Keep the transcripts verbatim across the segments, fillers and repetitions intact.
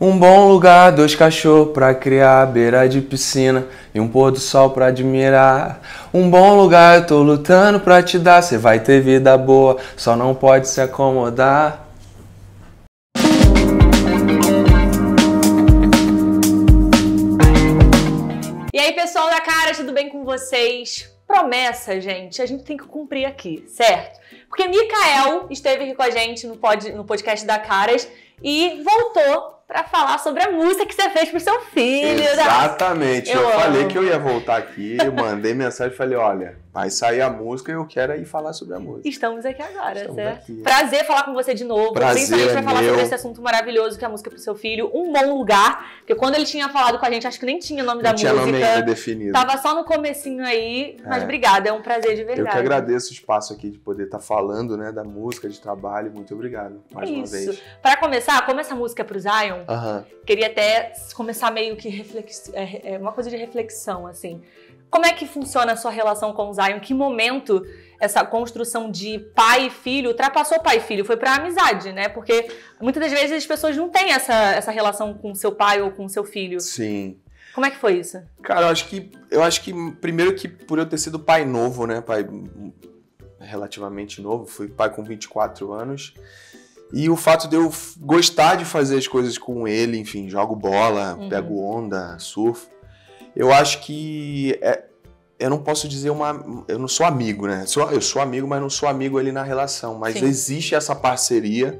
Um bom lugar, dois cachorros pra criar, beira de piscina e um pôr do sol pra admirar. Um bom lugar, eu tô lutando pra te dar, cê vai ter vida boa, só não pode se acomodar. E aí, pessoal da Caras, tudo bem com vocês? Promessa, gente, a gente tem que cumprir aqui, certo? Porque Mikael esteve aqui com a gente no, pod, no podcast da Caras e voltou para falar sobre a música que você fez pro seu filho. Exatamente, eu, eu eu falei amo. que eu ia voltar aqui, eu mandei mensagem e falei, olha, vai sair a música e eu quero ir falar sobre a música. Estamos aqui agora, Estamos certo? aqui. Prazer falar com você de novo. Prazer Principalmente é pra falar meu. sobre esse assunto maravilhoso que é a música pro seu filho. Um Bom Lugar, porque quando ele tinha falado com a gente, acho que nem tinha o nome Não da tinha música. nome ainda definido. Tava só no comecinho aí, mas É. obrigada, é um prazer de verdade. Eu que agradeço o espaço aqui de poder estar falando, né, da música, de trabalho. Muito obrigado, mais uma Isso. vez. Pra começar, como essa música é pro Zion, Aham. queria até começar meio que reflex... é, é uma coisa de reflexão, assim. Como é que funciona a sua relação com o Zion? Em que momento essa construção de pai e filho ultrapassou pai e filho? Foi pra amizade, né? Porque muitas das vezes as pessoas não têm essa, essa relação com o seu pai ou com o seu filho. Sim. Como é que foi isso? Cara, eu acho que, eu acho que primeiro que por eu ter sido pai novo, né, pai relativamente novo, fui pai com vinte e quatro anos, e o fato de eu gostar de fazer as coisas com ele, enfim, jogo bola, Uhum. pego onda, surfo, eu acho que é, eu não posso dizer uma, eu não sou amigo, né, sou, eu sou amigo, mas não sou amigo ali na relação, mas Sim. existe essa parceria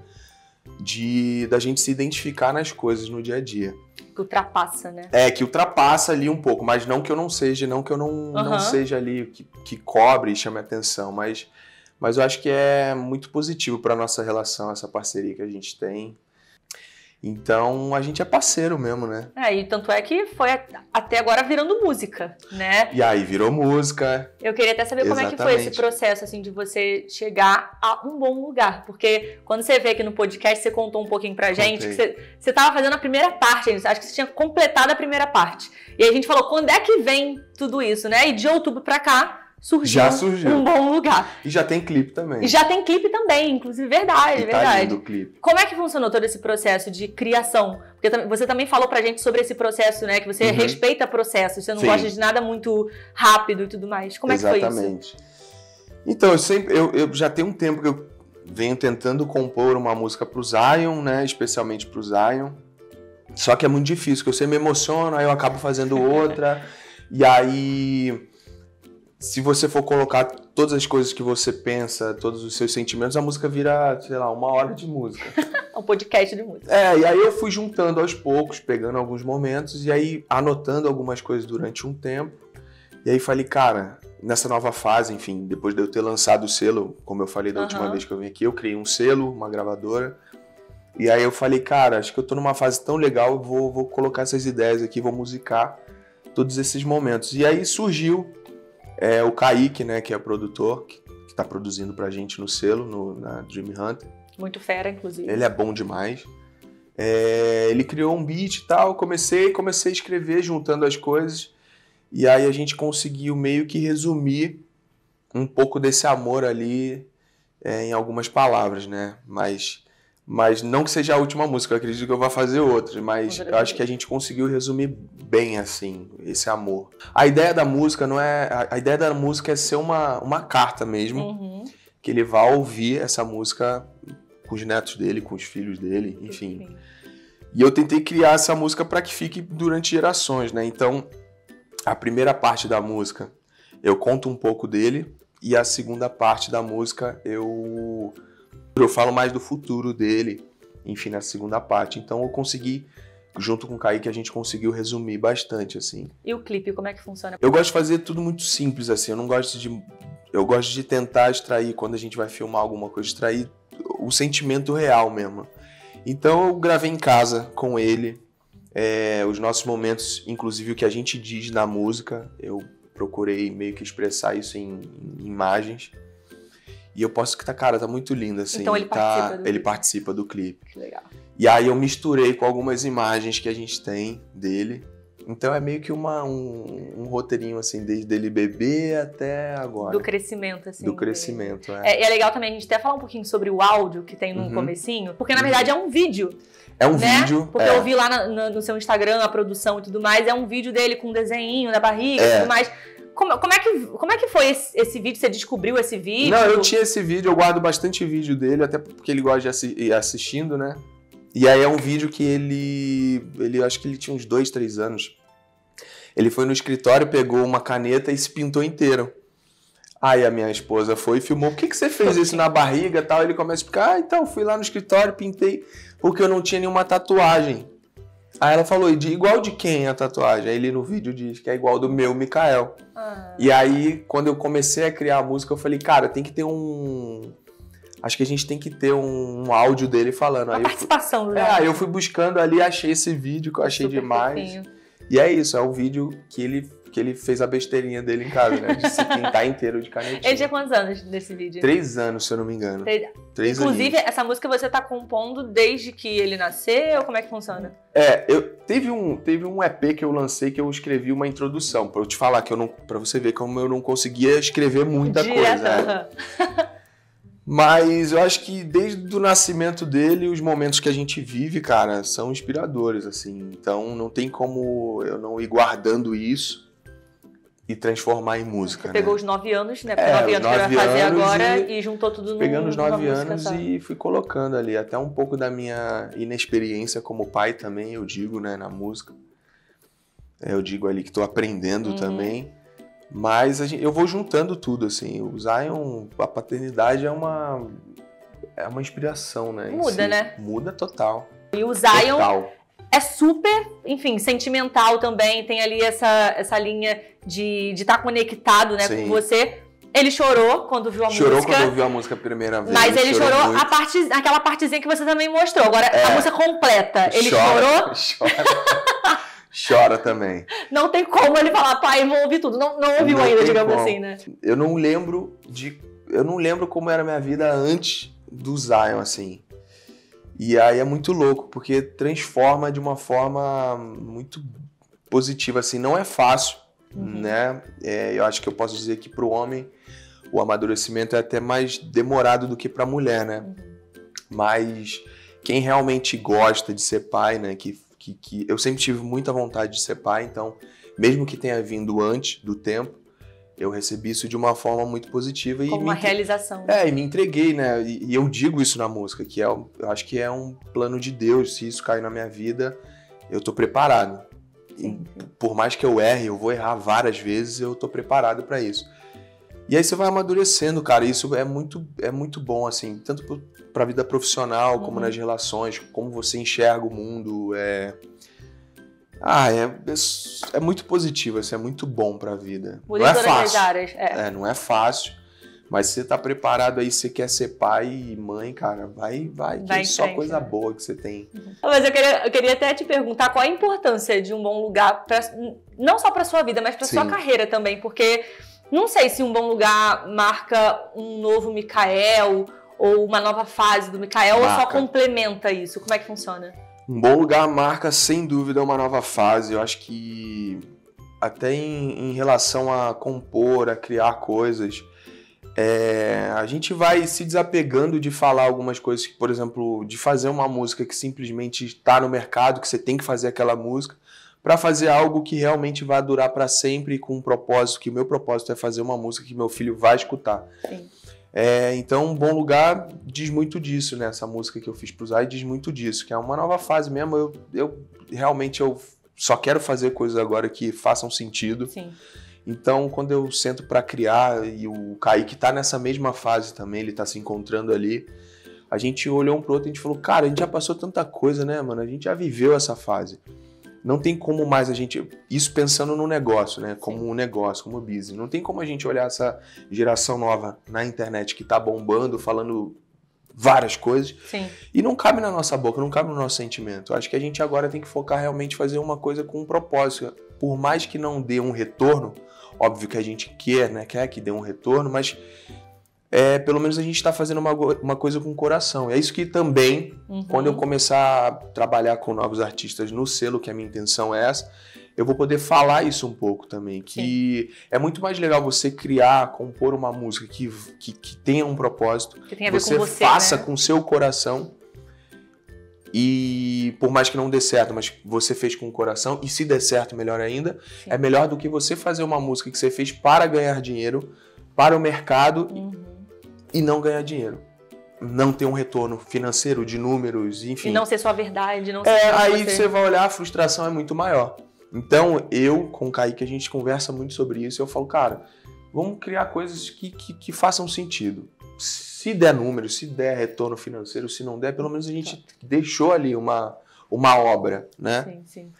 de da gente se identificar nas coisas no dia a dia. Que ultrapassa, né? É, que ultrapassa ali um pouco, mas não que eu não seja, não que eu não, Uhum. não seja ali que, que cobre e chame atenção, mas, mas eu acho que é muito positivo para nossa relação, essa parceria que a gente tem. Então, a gente é parceiro mesmo, né? É, e tanto é que foi a- até agora virando música, né? E aí virou música. Eu queria até saber como é que foi esse Exatamente. processo, assim, de você chegar a um bom lugar. Porque quando você veio aqui no podcast, você contou um pouquinho pra gente que Contei. você, você tava fazendo a primeira parte, gente. Acho que você tinha completado a primeira parte. E aí a gente falou, quando é que vem tudo isso, né? E de outubro pra cá, surgiu, Já surgiu. um bom lugar. E já tem clipe também. E já tem clipe também, inclusive, verdade, E tá verdade. lindo o clipe. Como é que funcionou todo esse processo de criação? Porque tam- você também falou pra gente sobre esse processo, né? Que você Uhum. respeita processos, você não Sim. gosta de nada muito rápido e tudo mais. Como é que foi isso? Exatamente. Então, eu sempre, eu, eu já tenho um tempo que eu venho tentando compor uma música pro Zion, né? Especialmente pro Zion. Só que é muito difícil, porque eu sempre me emociono, aí eu acabo fazendo outra. E aí, se você for colocar todas as coisas que você pensa, todos os seus sentimentos, a música vira, sei lá, uma hora de música. É um podcast de música. É, e aí eu fui juntando aos poucos, pegando alguns momentos, e aí anotando algumas coisas durante um tempo. E aí falei, cara, nessa nova fase, enfim, depois de eu ter lançado o selo, como eu falei da Aham. última vez que eu vim aqui, eu criei um selo, uma gravadora. E aí eu falei, cara, acho que eu tô numa fase tão legal, eu vou, vou colocar essas ideias aqui, vou musicar todos esses momentos. E aí surgiu é, o Kaique, né, que é produtor, que, que tá produzindo pra gente no selo, no, na Dream Hunter. Muito fera, inclusive. Ele é bom demais. É, ele criou um beat e tal, comecei, comecei a escrever juntando as coisas, e aí a gente conseguiu meio que resumir um pouco desse amor ali é, em algumas palavras, né? Mas, mas não que seja a última música, eu acredito que eu vou fazer outras, mas eu acho que a gente conseguiu resumir bem, assim, esse amor. A ideia da música não é... A, a ideia da música é ser uma, uma carta mesmo, Uhum. que ele vai ouvir essa música com os netos dele, com os filhos dele, enfim. Enfim. E eu tentei criar essa música para que fique durante gerações, né? Então, a primeira parte da música eu conto um pouco dele, e a segunda parte da música eu, eu falo mais do futuro dele, enfim, na segunda parte. Então eu consegui, junto com o Kaique, a gente conseguiu resumir bastante, assim. E o clipe, como é que funciona? Eu gosto de fazer tudo muito simples, assim, eu não gosto de... Eu gosto de tentar extrair, quando a gente vai filmar alguma coisa, extrair o sentimento real mesmo. Então eu gravei em casa com ele, é, os nossos momentos, inclusive o que a gente diz na música, eu procurei meio que expressar isso em, em imagens. E eu posso que tá, cara, tá muito lindo, assim. Então ele tá, participa do ele clipe. participa do clipe. Que legal. E aí eu misturei com algumas imagens que a gente tem dele. Então é meio que uma, um, um roteirinho, assim, desde ele bebê até agora. Do crescimento, assim. Do crescimento, é. É, e é legal também a gente até falar um pouquinho sobre o áudio que tem no Uhum. comecinho, porque na verdade é um vídeo. É um né? vídeo. Porque é. eu vi lá na, na, no seu Instagram a produção e tudo mais, é um vídeo dele com um desenho na barriga É. e tudo mais. Como, como, é que, como é que foi esse, esse vídeo? Você descobriu esse vídeo? Não, eu tinha esse vídeo, eu guardo bastante vídeo dele, até porque ele gosta de assi- ir assistindo, né? E aí é um vídeo que ele, ele, acho que ele tinha uns dois, três anos. Ele foi no escritório, pegou uma caneta e se pintou inteiro. Aí a minha esposa foi e filmou. Por que, que você fez isso na barriga e tal? Ele começa a explicar, ah, então, fui lá no escritório, pintei, porque eu não tinha nenhuma tatuagem. Aí ela falou, e de, igual de quem a tatuagem? Aí ele no vídeo diz que é igual do meu, Mikael. Ah. E aí, quando eu comecei a criar a música, eu falei, cara, tem que ter um... Acho que a gente tem que ter um, um áudio dele falando. Uma aí participação do eu fui... É, aí eu fui buscando ali, achei esse vídeo que eu achei Super demais. fofinho. E é isso, é um vídeo que ele, que ele fez a besteirinha dele em casa, né? De se pintar inteiro de canetinha. Ele tinha quantos anos nesse vídeo? Três anos, se eu não me engano. Três. Três Inclusive, aninhos. essa música você tá compondo desde que ele nasceu? Como é que funciona? É, eu, teve, um, teve um E P que eu lancei que eu escrevi uma introdução, pra eu te falar, que eu não, pra você ver como eu não conseguia escrever muita Direto. coisa. Né? Mas eu acho que desde o nascimento dele, os momentos que a gente vive, cara, são inspiradores, assim. Então não tem como eu não ir guardando isso e transformar em música. Você pegou né? os nove anos, né? Porque É, nove os anos que ele vai nove fazer anos agora e- e, juntou tudo num, Pegando os numa nove música anos só. e fui colocando ali. Até um pouco da minha inexperiência como pai também, eu digo, né, na música. É, eu digo ali que tô aprendendo Uhum. também. Mas a gente, eu vou juntando tudo, assim. O Zion, a paternidade é uma, é uma inspiração, né? em Muda, si. né? Muda total. E o Zion Total. é super, enfim, sentimental também. Tem ali essa, essa linha de estar conectado, né, Sim. com você. Ele chorou quando viu a Chorou música. quando ouviu a música a primeira vez. Mas ele chorou, muito. a parte, aquela partezinha que você também mostrou. Agora, É. a música completa, ele Chora, chorou. Chora. Chora também. Não tem como ele falar, pai, vou ouvir tudo. Não, não ouviu Não ainda, tem digamos como. assim, né? Eu não lembro de. Eu não lembro como era a minha vida antes do Zion, assim. E aí é muito louco, porque transforma de uma forma muito positiva, assim. Não é fácil, Uhum. né? É, eu acho que eu posso dizer que pro homem o amadurecimento é até mais demorado do que pra mulher, né? Uhum. Mas quem realmente gosta de ser pai, né? Que, que, que eu sempre tive muita vontade de ser pai, então, mesmo que tenha vindo antes do tempo, eu recebi isso de uma forma muito positiva. E Como me uma entre- realização. É, e me entreguei, né? E, e eu digo isso na música, que é, um- eu acho que é um plano de Deus. Se isso cair na minha vida, eu tô preparado. E Sim. por mais que eu erre, eu vou errar várias vezes, eu tô preparado pra isso. E aí você vai amadurecendo, cara. Isso é muito, é muito bom, assim, tanto pro- pra vida profissional, como Uhum. nas relações, como você enxerga o mundo. É... Ah, é, é, é muito positivo, assim, é muito bom pra vida. Muda Não em é todas as fácil. áreas. É. É, não é fácil, mas se você tá preparado aí, você quer ser pai e mãe, cara, vai, vai, que Vai é em só frente, coisa né? boa que você tem. Mas eu queria, eu queria até te perguntar qual a importância de um bom lugar, pra, não só para sua vida, mas para sua Sim. carreira também, porque não sei se um bom lugar marca um novo Mikael ou uma nova fase do Mikael ou só Marca. complementa isso. Como é que funciona? Um bom lugar marca, sem dúvida, uma nova fase. Eu acho que até em, em relação a compor, a criar coisas, é, a gente vai se desapegando de falar algumas coisas, por exemplo, de fazer uma música que simplesmente está no mercado, que você tem que fazer aquela música, para fazer algo que realmente vai durar para sempre, com um propósito, que o meu propósito é fazer uma música que meu filho vai escutar. Sim. É, então, Um Bom Lugar diz muito disso, né? Essa música que eu fiz pro Zay diz muito disso, que é uma nova fase mesmo. Eu, eu realmente eu só quero fazer coisas agora que façam sentido. Sim. Então, quando eu sento pra criar, e o Kaique tá nessa mesma fase também, ele tá se encontrando ali, a gente olhou um pro outro e a gente falou, cara, a gente já passou tanta coisa, né, mano? A gente já viveu essa fase. Não tem como mais a gente... Isso pensando no negócio, né? Como um negócio, como business. Não tem como a gente olhar essa geração nova na internet que tá bombando, falando várias coisas, Sim. e não cabe na nossa boca, não cabe no nosso sentimento. Eu acho que a gente agora tem que focar realmente em fazer uma coisa com um propósito. Por mais que não dê um retorno, óbvio que a gente quer, né? Quer que dê um retorno, mas... É, pelo menos a gente está fazendo uma, uma coisa com o coração. É isso que também, Uhum. quando eu começar a trabalhar com novos artistas no selo, que a minha intenção é essa, eu vou poder falar isso um pouco também. Que Sim. é muito mais legal você criar, compor uma música que, que, que tenha um propósito, que tenha a ver você com você, faça né? com o seu coração, E por mais que não dê certo, mas você fez com o coração, e se der certo, melhor ainda, Sim. é melhor do que você fazer uma música que você fez para ganhar dinheiro, para o mercado, Uhum. e não ganhar dinheiro. Não ter um retorno financeiro, de números, enfim. E não ser sua verdade, não ser É, só aí você. você vai olhar, a frustração é muito maior. Então, eu, com o Kaique, a gente conversa muito sobre isso, e eu falo, cara, vamos criar coisas que, que, que façam sentido. Se der número, se der retorno financeiro, se não der, pelo menos a gente tá. deixou ali uma, uma obra, né? Sim, sim.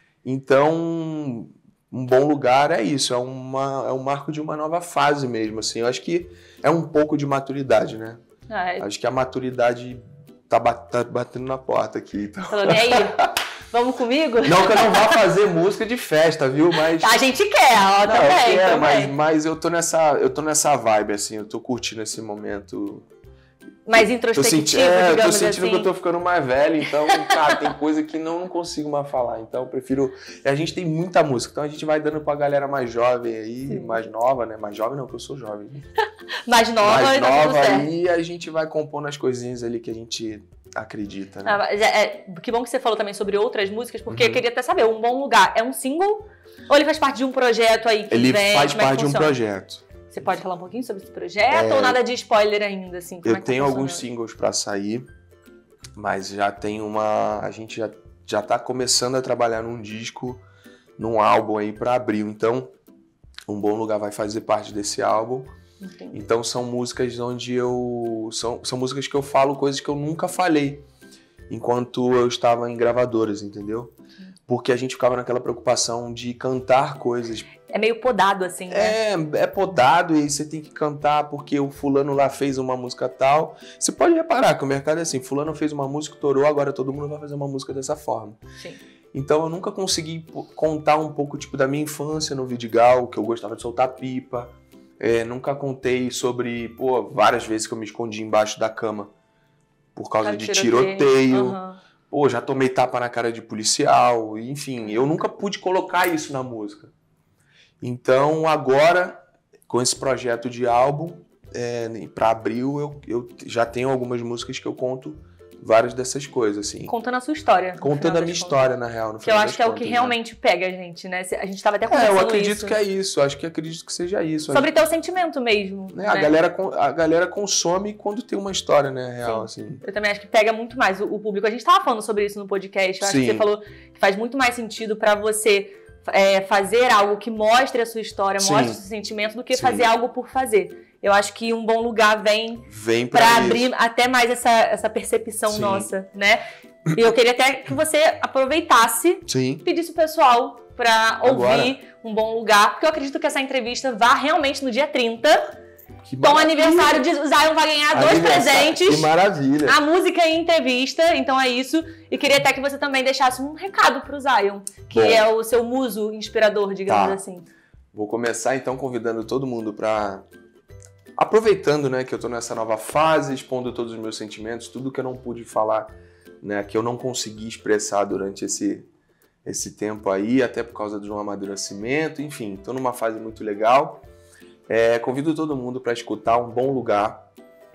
Então, um bom lugar é isso, é, uma, é um marco de uma nova fase mesmo, assim. Eu acho que é um pouco de maturidade, né? Ah, é... Acho que a maturidade tá, bat, tá batendo na porta aqui. Então. Falando, e aí? Vamos comigo? Não que eu não vá fazer música de festa, viu? Mas a gente quer, ó, não, também, eu quero, também. Mas, mas eu tô nessa, eu tô nessa vibe, assim, eu tô curtindo esse momento. Mais introspectivo, tô senti- é, digamos eu tô sentindo assim. que eu tô ficando mais velho, então, cara, tem coisa que não, não consigo mais falar, então eu prefiro... E a gente tem muita música, então a gente vai dando pra galera mais jovem aí, Sim. mais nova, né? Mais jovem não, porque eu sou jovem. mais nova, mais e tá tudo nova certo. aí, a gente vai compondo as coisinhas ali que a gente acredita, né? Ah, mas é, é, que bom que você falou também sobre outras músicas, porque Uhum. eu queria até saber, Um Bom Lugar é um single ou ele faz parte de um projeto aí que Ele vem? faz Como é que parte de um funciona? projeto. Você pode falar um pouquinho sobre esse projeto É, ou nada de spoiler ainda, assim? Como Eu é que tenho tá alguns funcionando? singles pra sair, mas já tem uma... A gente já, já tá começando a trabalhar num disco, num álbum aí pra abril. Então, Um Bom Lugar vai fazer parte desse álbum. Entendi. Então são músicas onde eu... São, são músicas que eu falo coisas que eu nunca falei enquanto eu estava em gravadoras, entendeu? Porque a gente ficava naquela preocupação de cantar coisas. É meio podado, assim, né? É, é podado e você tem que cantar porque o fulano lá fez uma música tal. Você pode reparar que o mercado é assim, fulano fez uma música, estourou, agora todo mundo vai fazer uma música dessa forma. Sim. Então eu nunca consegui contar um pouco tipo da minha infância no Vidigal, que eu gostava de soltar pipa. É, nunca contei sobre, pô, várias vezes que eu me escondi embaixo da cama por causa Cara, de tiroteio. tiroteio. Uhum. Pô, já tomei tapa na cara de policial, enfim, eu nunca pude colocar isso na música. Então, agora, com esse projeto de álbum, é, para abril, eu, eu já tenho algumas músicas que eu conto várias dessas coisas, assim. Contando a sua história. no Contando final a das minha contas. história, na real. No Que eu final acho das que é o contas, que né? realmente pega a gente, né? A gente tava até É, conversando eu acredito isso. que é isso, acho que acredito que seja isso. Sobre teu sentimento mesmo. Né, né? a, galera, con- a galera consome quando tem uma história, né, real, assim. Eu também acho que pega muito mais o, o público. A gente tava falando sobre isso no podcast. Eu acho Sim. que você falou que faz muito mais sentido pra você é, fazer algo que mostre a sua história, Sim. mostre o seu sentimento, do que Sim. fazer algo por fazer. Eu acho que Um Bom Lugar vem Vem pra, pra isso. abrir até mais essa, essa percepção Sim. nossa, né? E eu queria até que você aproveitasse Sim. e pedisse o pessoal pra Agora. ouvir Um Bom Lugar, porque eu acredito que essa entrevista vá realmente no dia trinta. Que Então, maravilha. aniversário de o Zion vai ganhar dois Aniversário. presentes. Que maravilha. A música e entrevista, então é isso. E queria até que você também deixasse um recado pro Zion, que Bom. é o seu muso inspirador, digamos Tá. assim. Vou começar então convidando todo mundo para aproveitando, né, que eu tô nessa nova fase, expondo todos os meus sentimentos, tudo que eu não pude falar, né, que eu não consegui expressar durante esse esse tempo aí, até por causa de um amadurecimento, enfim, tô numa fase muito legal. É, convido todo mundo para escutar Um Bom Lugar,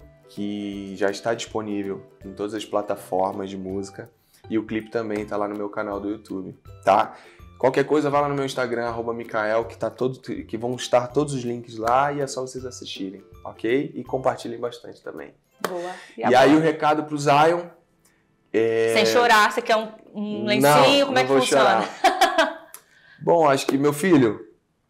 que já está disponível em todas as plataformas de música, e o clipe também tá lá no meu canal do YouTube, tá? Qualquer coisa, vai lá no meu Instagram, arroba Mikael, que, tá todo, que vão estar todos os links lá e é só vocês assistirem, ok? E compartilhem bastante também. Boa. E, agora? aí o recado pro Zion... É... Sem chorar, você quer um, um lencinho? Não, Como é não que vou funciona? chorar. Bom, acho que, meu filho,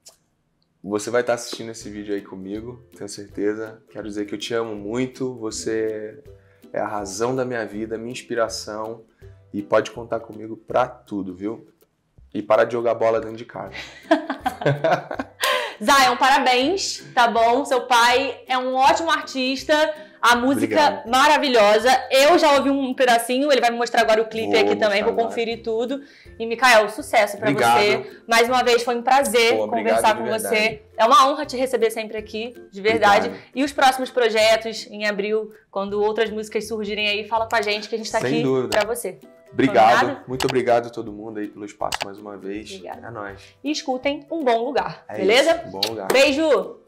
você vai estar assistindo esse vídeo aí comigo, tenho certeza. Quero dizer que eu te amo muito, você é a razão da minha vida, minha inspiração, e pode contar comigo pra tudo, viu? E parar de jogar bola dentro de casa. Zion, parabéns, tá bom? Seu pai é um ótimo artista, a música Obrigado. maravilhosa. Eu já ouvi um pedacinho, ele vai me mostrar agora o clipe Vou aqui também, mostrar vou agora. conferir tudo. E, Mikael, sucesso pra Obrigado. você. Mais uma vez, foi um prazer Pô, obrigado conversar de com verdade. você. É uma honra te receber sempre aqui, de verdade. Obrigado. E os próximos projetos, em abril, quando outras músicas surgirem aí, fala com a gente que a gente tá Sem aqui dúvida. pra você. Obrigado, Combinado? muito obrigado a todo mundo aí pelo espaço mais uma vez. Obrigada. É nóis. E escutem Um Bom Lugar, É beleza? isso, um bom lugar. Beijo!